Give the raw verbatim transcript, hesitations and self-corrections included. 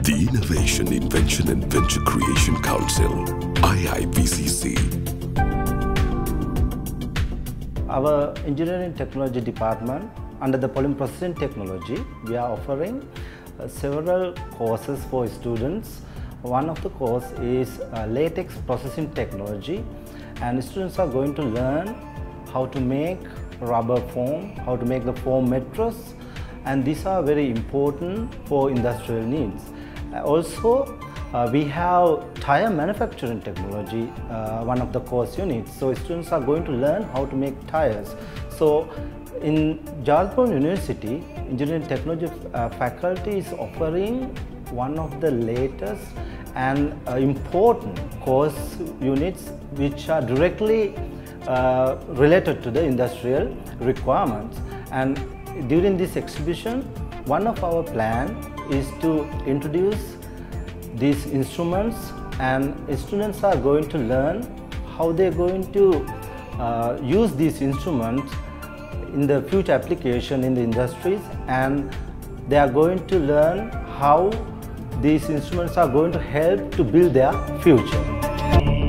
The Innovation, Invention and Venture Creation Council, I I V C C. Our Engineering Technology Department, under the Polymer Processing Technology, we are offering uh, several courses for students. One of the course is uh, Latex Processing Technology, and students are going to learn how to make rubber foam, how to make the foam mattress, and these are very important for industrial needs. Uh, also, uh, we have tire manufacturing technology, uh, one of the course units. So students are going to learn how to make tires. So in Jalpur University, Engineering Technology uh, faculty is offering one of the latest and uh, important course units which are directly uh, related to the industrial requirements. And during this exhibition, one of our plan is to introduce these instruments, and students are going to learn how they're going to uh, use these instruments in the future application in the industries, and they are going to learn how these instruments are going to help to build their future.